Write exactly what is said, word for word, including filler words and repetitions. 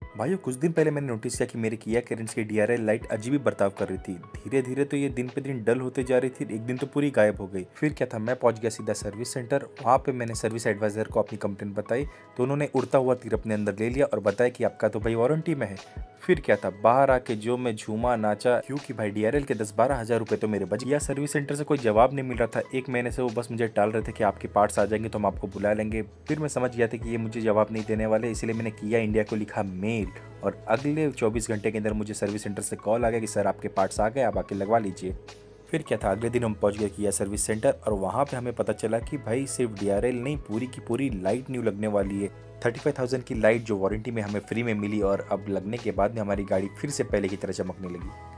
भाइयों कुछ दिन पहले मैंने नोटिस किया कि मेरी किया कैरेंस की डी आर एल लाइट अजीब ही बर्ताव कर रही थी। धीरे धीरे तो ये दिन पे दिन डल होते जा रही थी, एक दिन तो पूरी गायब हो गई। फिर क्या था, मैं पहुंच गया सीधा सर्विस सेंटर। वहाँ पे मैंने सर्विस एडवाइजर को अपनी कंप्लेंट बताई तो उन्होंने उड़ता हुआ तीर अपने अंदर ले लिया और बताया कि आपका तो भाई वारंटी में है। फिर क्या था, बाहर आके जो मैं झूमा नाचा, क्योंकि भाई डी आर एल के दस बारह हजार रुपए तो मेरे बच गया। सर्विस सेंटर से कोई जवाब नहीं मिल रहा था। एक महीने से वो बस मुझे टाल रहे थे कि आपके पार्ट्स आ जाएंगे तो हम आपको बुला लेंगे। फिर मैं समझ गया था कि ये मुझे जवाब नहीं देने वाले, इसलिए मैंने किया इंडिया को लिखा मेल और अगले चौबीस घंटे के अंदर मुझे सर्विस सेंटर से कॉल आ गया कि सर आपके पार्ट्स आ गए, आप आके लगवा लीजिए। फिर क्या था, अगले दिन हम पहुंच गए किया सर्विस सेंटर और वहाँ पे हमें पता चला कि भाई सिर्फ डी आर एल नहीं, पूरी की पूरी लाइट न्यू लगने वाली है। थर्टी फाइव थाउजेंड की लाइट जो वारंटी में हमें फ्री में मिली और अब लगने के बाद में हमारी गाड़ी फिर से पहले की तरह चमकने लगी।